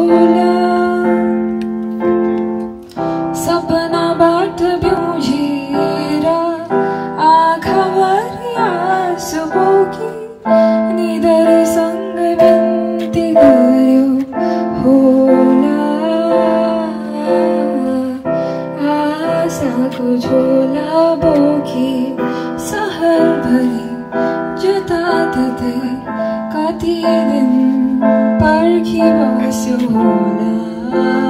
झोला सपनाबाट बिउझेर आँखाभरि आँसु बोकी निधरसँग बिन्ती गर्यो होला आशाको झोला बोकी सहरभरि जताततै कति दिन पर्खी बस्यो होला।